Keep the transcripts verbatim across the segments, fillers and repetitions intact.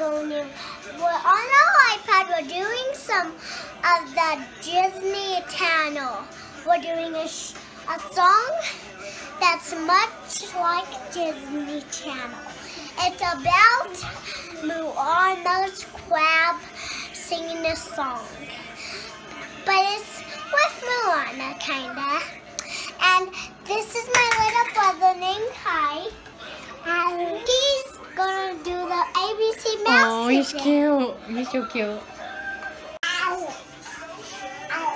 going to, we're on our iPad, we're doing some of the Disney Channel. We're doing a, sh a song that's much like Disney Channel. It's about Moana's crab singing a song. But it's with Moana, kinda. And this is my little brother named Kai. And he's gonna do the A B C mouse. Oh, he's cute. He's so cute. Ow. Ow.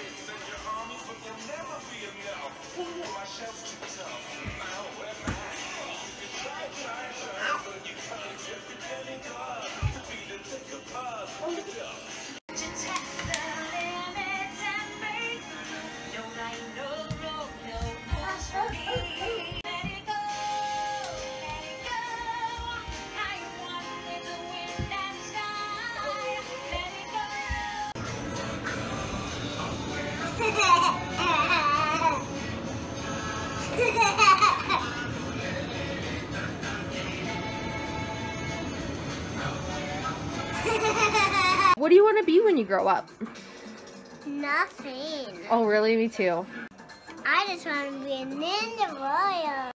What do you want to be when you grow up? Nothing. Oh, really? Me too. I just want to be a ninja warrior.